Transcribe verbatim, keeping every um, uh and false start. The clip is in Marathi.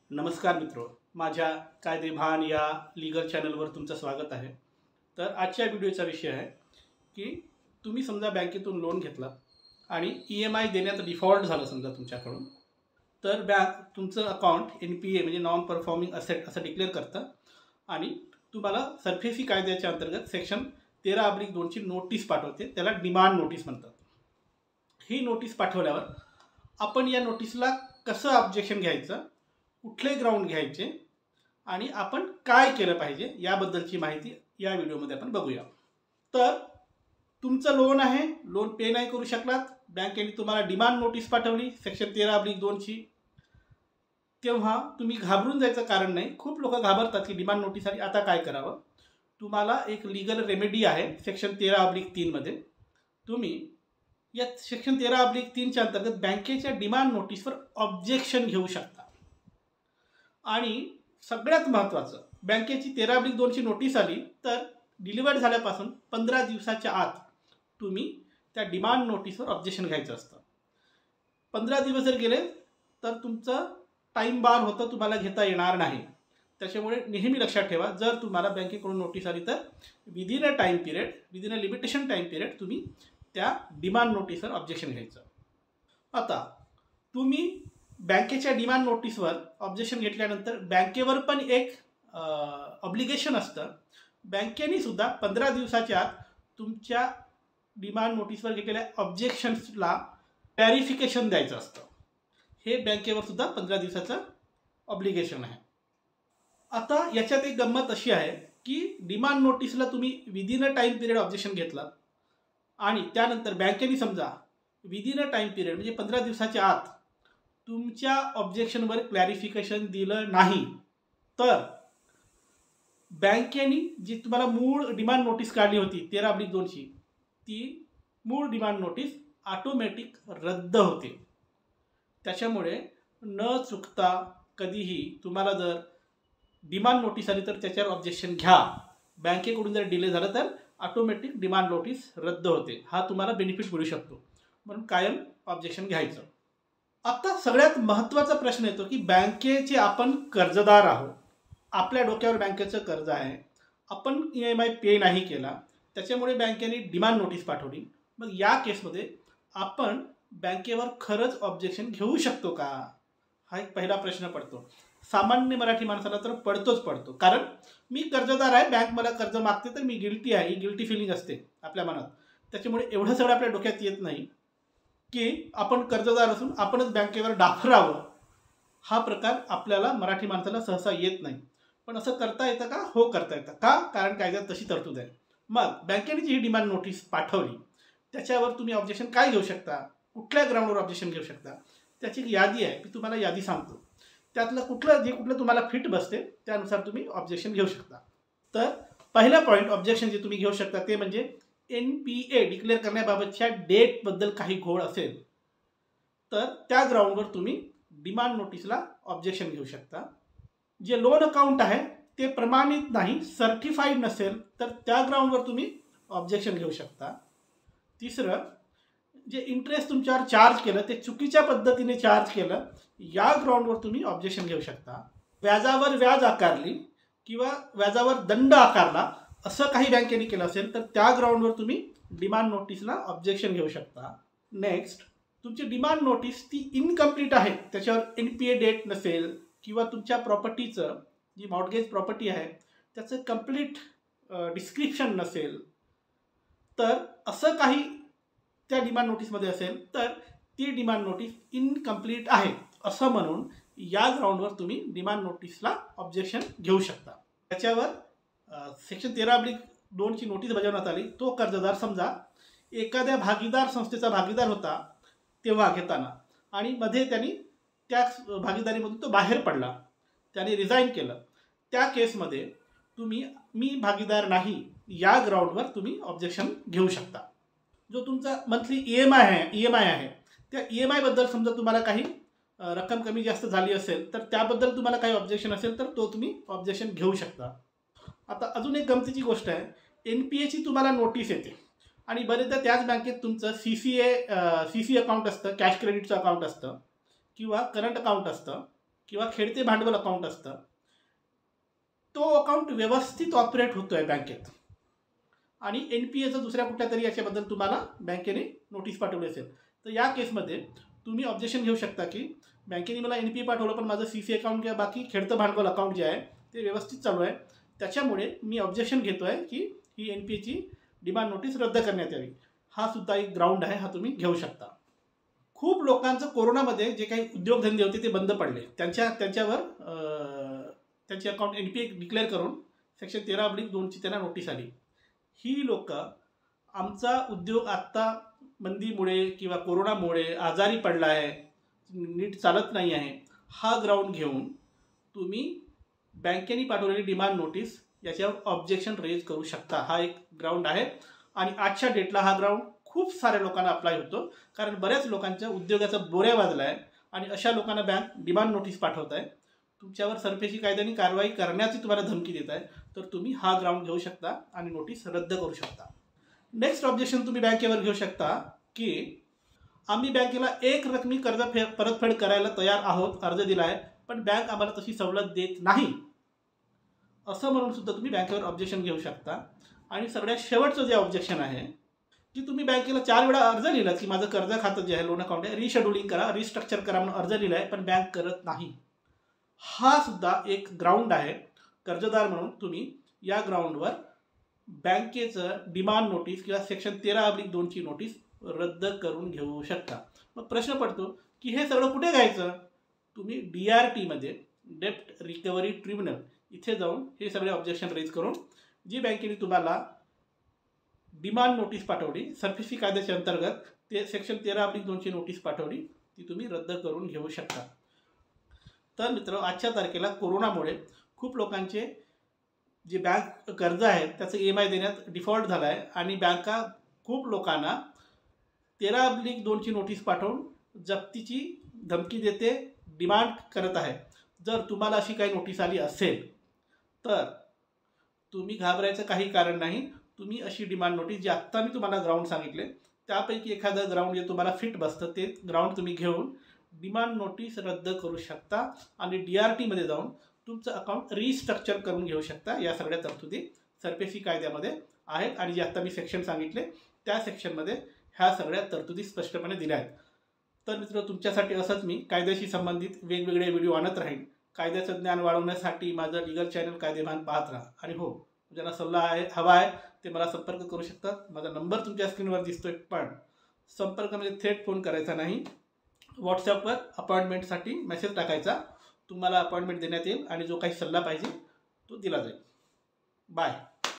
नमस्कार मित्रो, माझ्या कायदेभान या लीगल चॅनलवर तुमचं स्वागत आहे। तर आजच्या व्हिडिओचा विषय आहे की तुम्ही समजा बँकेतून लोन घेतला आणि ई एम आय देण्यात डिफॉल्ट झालं समजा तुमच्याकडून, तर बँक तुमचं अकाउंट एन पी ए म्हणजे नॉन परफॉर्मिंग असेट असं डिक्लेअर करतं आणि तुम्हाला सरफेसी कायद्याच्या अंतर्गत सेक्शन तेरा अब्लिक दोनची नोटीस पाठवते, त्याला डिमांड नोटीस म्हणतात। ही नोटीस पाठवल्यावर आपण या नोटीसला कसं ऑब्जेक्शन घ्यायचं, कुठले ग्राउंड घ्यायचे आणि आपण काय केलं पाहिजे याबद्दलची माहिती या व्हिडिओमध्ये आपण बघूया। तर तुमचं लोन आहे, लोन पे नाही करू शकलात, बँकेने तुम्हाला डिमांड नोटीस पाठवली सेक्शन तेरा अब्लिक दोनची, तेव्हा तुम्ही घाबरून जायचं कारण नाही। खूप लोक घाबरतात की डिमांड नोटीस आली आता काय करावं। तुम्हाला एक लीगल रेमेडी आहे सेक्शन तेरा अब्लिक तीनमध्ये। तुम्ही या सेक्शन तेरा अब्लिक तीनच्या अंतर्गत बँकेच्या डिमांड नोटीसवर ऑब्जेक्शन घेऊ शकता। आणि सगळ्यात महत्त्वाचं, बँकेची तेरा अब्लिक दोनची नोटीस आली तर डिलिव्हर्ड झाल्यापासून पंधरा दिवसाच्या आत तुम्ही त्या डिमांड नोटीसवर ऑब्जेक्शन घ्यायचं असतं। पंधरा दिवस जर गेले तर तुमचं टाईम बार होतं, तुम्हाला घेता येणार नाही। त्याच्यामुळे नेहमी लक्षात ठेवा, जर तुम्हाला बँकेकडून नोटीस आली तर within a time period within a limitation time period तुम्ही त्या डिमांड नोटीसवर ऑब्जेक्शन घ्यायचं। आता तुम्ही बँकेच्या डिमांड नोटीसवर ऑब्जेक्शन घेतल्यानंतर बँकेवर पण एक ऑब्लिगेशन असतं। बँकेने सुद्धा पंधरा दिवसाच्या आत तुमच्या डिमांड नोटीसवर घेतलेल्या ऑब्जेक्शन्सला क्लॅरिफिकेशन द्यायचं असतं। हे बँकेवर सुद्धा पंधरा दिवसाचं ऑब्लिगेशन आहे। आता याच्यात एक गंमत अशी आहे की डिमांड नोटीसला तुम्ही within a time period objection घेतला आणि त्यानंतर बँकेने समजा विदिन अ टाईम पिरियड म्हणजे पंधरा दिवसाच्या आत तुमच्या ऑब्जेक्शनवर क्लॅरिफिकेशन दिलं नाही तर बँकेने जी तुम्हाला मूळ डिमांड नोटीस काढली होती तेरा अब्लिक दोनची, ती मूळ डिमांड नोटीस ऑटोमॅटिक रद्द होते। त्याच्यामुळे न चुकता कधीही तुम्हाला जर डिमांड नोटीस आली तर त्याच्यावर ऑब्जेक्शन घ्या। बँकेकडून जर डिले झालं तर ऑटोमॅटिक डिमांड नोटीस रद्द होते। हा तुम्हाला बेनिफिट मिळू शकतो, म्हणून कायम ऑब्जेक्शन घ्यायचं। आता सगळ्यात महत्त्वाचा प्रश्न येतो की बँकेचे आपण कर्जदार आहोत, आपल्या डोक्यावर बँकेचं कर्ज आहे, आपण ई एम आय पे नाही केला, त्याच्यामुळे बँकेने डिमांड नोटीस पाठवली। मग या केसमध्ये आपण बँकेवर खरंच ऑब्जेक्शन घेऊ शकतो का, हा एक पहिला प्रश्न पडतो। सामान्य मराठी माणसाला तर पडतोच पडतो, कारण मी कर्जदार आहे, बँक मला कर्ज मागते तर मी गिल्टी आहे, ही गिल्टी फिलिंग असते आपल्या मनात। त्याच्यामुळे एवढं सगळं आपल्या डोक्यात येत नाही की आपण कर्जदार असून आपणच बँकेवर डाफरावं। हा प्रकार आपल्याला मराठी माणसाला सहसा येत नाही, पण असं करता येतं का? हो करता येतं। का? कारण कायद्यात तशी तरतूद आहे। मग बँकेने जी ही डिमांड नोटीस पाठवली त्याच्यावर तुम्ही ऑब्जेक्शन काय घेऊ शकता, कुठल्या ग्राउंडवर ऑब्जेक्शन घेऊ शकता, त्याची एक यादी आहे, मी तुम्हाला यादी सांगतो। त्यातलं कुठलं जे कुठलं तुम्हाला फिट बसते त्यानुसार तुम्ही ऑब्जेक्शन घेऊ शकता। तर पहिला पॉईंट ऑब्जेक्शन जे तुम्ही घेऊ शकता ते म्हणजे एन पी ए डिक्लेअर करण्याबाबतच्या डेटबद्दल काही घोळ असेल तर त्या ग्राउंडवर तुम्ही डिमांड नोटीसला ऑब्जेक्शन घेऊ शकता। जे लोन अकाउंट आहे ते प्रमाणित नाही, सर्टिफाईड नसेल तर त्या ग्राउंडवर तुम्ही ऑब्जेक्शन घेऊ शकता। तिसरं, जे इंटरेस्ट तुमच्यावर चार्ज केलं ते चुकीच्या पद्धतीने चार्ज केलं, या ग्राउंडवर तुम्ही ऑब्जेक्शन घेऊ शकता। व्याजावर व्याज आकारली किंवा व्याजावर दंड आकारला असं काही बँकेने केलं असेल तर त्या ग्राउंडवर तुम्ही डिमांड नोटीसला ऑब्जेक्शन घेऊ शकता। नेक्स्ट, तुमची डिमांड नोटीस ती इनकम्प्लीट आहे, त्याच्यावर एन पी ए डेट नसेल किंवा तुमच्या प्रॉपर्टीचं जी मॉर्गेज प्रॉपर्टी आहे त्याचं कंप्लीट डिस्क्रिप्शन नसेल, तर असं काही त्या डिमांड नोटीसमध्ये असेल तर ती डिमांड नोटीस इनकम्प्लीट आहे असं म्हणून या ग्राउंडवर तुम्ही डिमांड नोटीसला ऑब्जेक्शन घेऊ शकता। त्याच्यावर सेक्शन तेरा अब्लिक दोनची नोटीस बजावण्यात आली, तो कर्जदार समजा एखाद्या भागीदार संस्थेचा भागीदार होता तेव्हा घेताना, आणि मध्ये त्यांनी त्याच भागीदारीमधून तो बाहेर पडला, त्याने रिझाईन केलं, त्या केसमध्ये तुम्ही मी भागीदार नाही या ग्राउंडवर तुम्ही ऑब्जेक्शन घेऊ शकता। जो तुमचा मंथली ई एम आय आहे ई एम आय आहे त्या ई एम आयबद्दल समजा तुम्हाला काही रक्कम कमी जास्त झाली असेल तर त्याबद्दल तुम्हाला काही ऑब्जेक्शन असेल तर तो तुम्ही ऑब्जेक्शन घेऊ शकता। आता अजून एक गमतीची गोष्ट आहे, एन पी एची तुम्हाला नोटीस येते आणि बरेचदा त्याच बँकेत तुमचं C C A C C account असतं, कॅश क्रेडिटचं अकाउंट असतं किंवा करंट अकाउंट असतं, किंवा खेळते भांडवल अकाउंट असतं, तो अकाउंट व्यवस्थित ऑपरेट होतो आहे बँकेत आणि एन पी एचं दुसऱ्या कुठल्या तरी याच्याबद्दल तुम्हाला बँकेने नोटीस पाठवली असेल, तर या केसमध्ये तुम्ही ऑब्जेक्शन घेऊ शकता की बँकेने मला एन पी ए पाठवलं पण माझं सी सी अकाउंट किंवा बाकी खेळतं भांडवल अकाउंट जे आहे ते व्यवस्थित चालू आहे, त्याच्यामुळे मी ऑब्जेक्शन घेतो आहे की ही एन पी एची डिमांड नोटीस रद्द करण्यात यावी. हा सुद्धा एक ग्राउंड आहे, हा तुम्ही घेऊ शकता. खूप लोकांचं कोरोनामध्ये जे काही उद्योगधंदे होते ते बंद पडले, त्यांच्या त्यांच्यावर त्यांची account N P A declare करून सेक्शन तेरा अब्लिक दोनची त्यांना नोटीस आली. ही लोक आमचा उद्योग आत्ता मंदीमुळे किंवा कोरोनामुळे आजारी पडला आहे, नीट चालत नाही आहे, हा ग्राउंड घेऊन तुम्ही बँकेने पाठवलेली डिमांड नोटीस याच्यावर ऑब्जेक्शन रेज करू शकता. हा एक ग्राउंड आहे आणि आजच्या डेटला हा ग्राउंड खूप साऱ्या लोकांना अप्लाय होतो, कारण बऱ्याच लोकांच्या उद्योगाचा बोऱ्या वाजला आहे आणि अशा लोकांना बँक डिमांड नोटीस पाठवत आहे, तुमच्यावर सरपेशी कायद्याने कारवाई करण्याची तुम्हाला धमकी देत आहे, तर तुम्ही हा ग्राउंड घेऊ शकता आणि नोटीस रद्द करू शकता. नेक्स्ट ऑब्जेक्शन तुम्ही बँकेवर घेऊ शकता की आम्ही बँकेला एक रकमी कर्ज फे परतफेड करायला तयार आहोत, अर्ज दिला आहे, पण बँक आम्हाला तशी सवलत देत नाही, असं म्हणून सुद्धा तुम्ही बँकेवर ऑब्जेक्शन घेऊ शकता. आणि सगळ्यात शेवटचं जे ऑब्जेक्शन आहे की तुम्ही बँकेला चार वेळा अर्ज लिहिला की माझं कर्ज खातं जे आहे लोन अकाउंट आहे रिशेड्युलिंग करा, रिस्ट्रक्चर करा म्हणून अर्ज लिहिला आहे, पण बँक करत नाही, हा सुद्धा एक ग्राउंड आहे. कर्जदार म्हणून तुम्ही या ग्राउंडवर बँकेचं डिमांड नोटीस किंवा सेक्शन तेरा अब्लिक दोनची नोटीस रद्द करून घेऊ शकता. मग प्रश्न पडतो की हे सगळं कुठे घ्यायचं? तुम्ही डी आर टीमध्ये डेप्ट रिकव्हरी ट्रिब्युनल इथे जाऊन हे सगळे ऑब्जेक्शन रेज करून जी बँकेने तुम्हाला डिमांड नोटीस पाठवली सरफेसी कायद्याच्या अंतर्गत ते सेक्शन तेरा अब्लिक दोनची नोटीस पाठवली ती तुम्ही रद्द करून घेऊ शकता. तर मित्र, आजच्या तारखेला कोरोनामुळे खूप लोकांचे जे बँक कर्ज आहे त्याचं ई एम आय देण्यात डिफॉल्ट झाला आहे आणि बँका खूप लोकांना तेरा अब्लिक दोनची नोटीस पाठवून जप्तीची धमकी देते, डिमांड करत आहे. जर तुम्हाला अशी काही नोटीस आली असेल तर तुम्ही घाबरायचं काही कारण नाही. तुम्ही अशी डिमांड नोटीस जी आत्ता मी तुम्हाला ग्राउंड सांगितले त्यापैकी एखादं ग्राउंड जे तुम्हाला फिट बसतं ते ग्राउंड तुम्ही घेऊन डिमांड नोटीस रद्द करू शकता आणि डी आर टीमध्ये जाऊन तुमचं अकाउंट रिस्ट्रक्चर करून घेऊ शकता. या सगळ्या तरतुदी सरपेशी कायद्यामध्ये आहेत आणि जे आत्ता मी सेक्शन सांगितले त्या सेक्शनमध्ये ह्या सगळ्या तरतुदी स्पष्टपणे दिल्या आहेत. तर मित्र, तुमच्यासाठी असंच मी कायद्याशी संबंधित वेगवेगळे व्हिडिओ आणत राहीन. कायद्याचं ज्ञान वाढवण्यासाठी माझं लीगल चॅनल कायदेभान पाहत राहा. आणि हो, ज्यांना सल्ला आहे हवा आहे ते मला संपर्क करू शकतात. माझा नंबर तुमच्या स्क्रीनवर दिसतोय, पण संपर्क म्हणजे थेट फोन करायचा नाही, व्हॉट्सॲपवर अपॉइंटमेंटसाठी मेसेज टाकायचा. तुम्हाला अपॉइंटमेंट देण्यात येईल आणि जो काही सल्ला पाहिजे तो दिला जाईल. बाय.